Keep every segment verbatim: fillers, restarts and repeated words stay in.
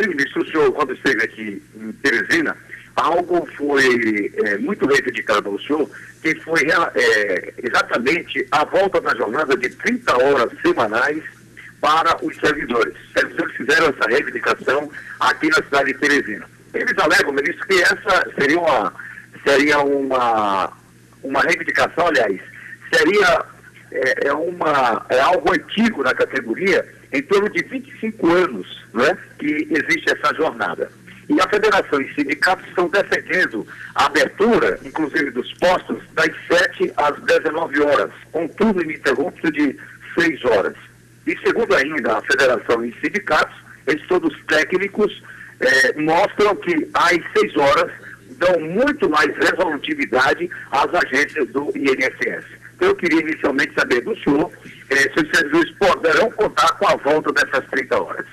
primeiro-ministro, o senhor, quando esteve aqui em Teresina, algo foi é, muito reivindicado ao senhor, que foi é, exatamente a volta da jornada de trinta horas semanais para os servidores. Os servidores fizeram essa reivindicação aqui na cidade de Teresina. Eles alegam, ministro, que essa seria uma, seria uma, uma reivindicação, aliás, seria é, é uma, é algo antigo na categoria, em torno de vinte e cinco anos, né, que existe essa jornada. E a federação e sindicatos estão defendendo a abertura, inclusive dos postos, das sete às dezenove horas, com turno ininterrupto de seis horas. E segundo ainda a federação e sindicatos, estudos técnicos eh, mostram que às seis horas dão muito mais resolutividade às agências do I N S S. Então eu queria inicialmente saber do senhor eh, se os servidores poderão contar com a volta dessas trinta horas.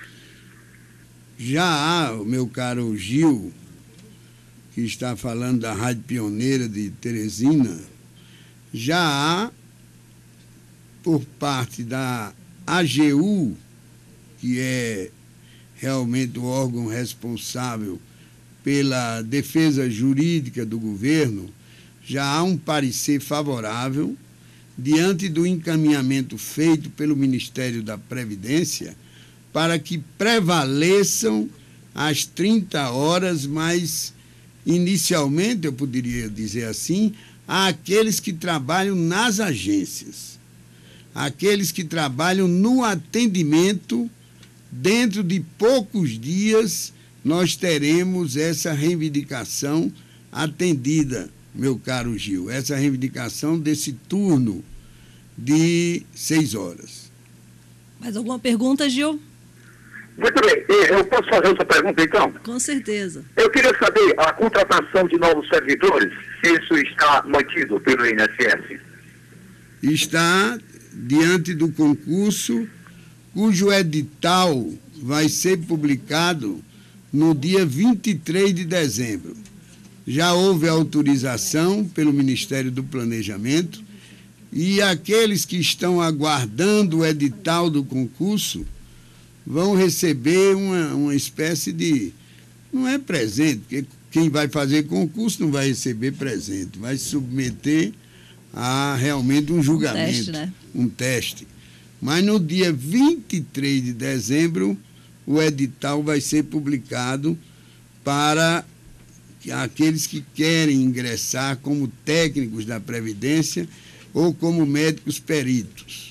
Já há, o meu caro Gil, que está falando da Rádio Pioneira de Teresina, já há, por parte da A G U, que é realmente o órgão responsável pela defesa jurídica do governo, já há um parecer favorável diante do encaminhamento feito pelo Ministério da Previdência para que prevaleçam as trinta horas, mas inicialmente, eu poderia dizer assim, àqueles que trabalham nas agências, aqueles que trabalham no atendimento. Dentro de poucos dias nós teremos essa reivindicação atendida, meu caro Gil, essa reivindicação desse turno de seis horas. Mais alguma pergunta, Gil? Muito bem, eu posso fazer outra pergunta então? Com certeza. Eu queria saber a contratação de novos servidores, se isso está mantido pelo I N S S. Está diante do concurso, cujo edital vai ser publicado no dia vinte e três de dezembro. Já houve autorização pelo Ministério do Planejamento e aqueles que estão aguardando o edital do concurso vão receber uma, uma espécie de... Não é presente, porque quem vai fazer concurso não vai receber presente, vai se submeter a realmente um julgamento, um teste, né? Um teste. Mas no dia vinte e três de dezembro, o edital vai ser publicado para aqueles que querem ingressar como técnicos da Previdência ou como médicos peritos.